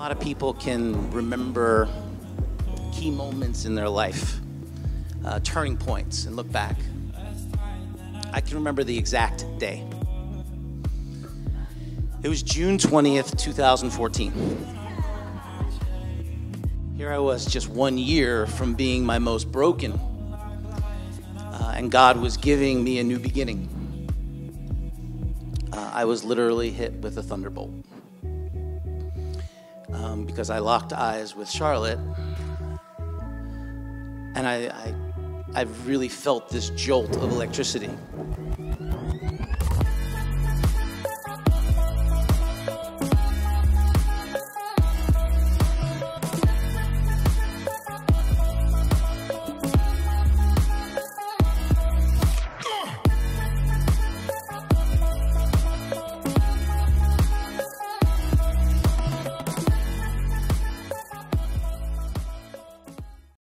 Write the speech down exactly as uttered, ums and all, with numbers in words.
lot of people can remember key moments in their life, uh, turning points, and look back. I can remember the exact day. It was June twentieth, two thousand fourteen. Here I was, just one year from being my most broken, uh, and God was giving me a new beginning. Uh, I was literally hit with a thunderbolt. Um, because I locked eyes with Charlotte, and I, I, I really felt this jolt of electricity.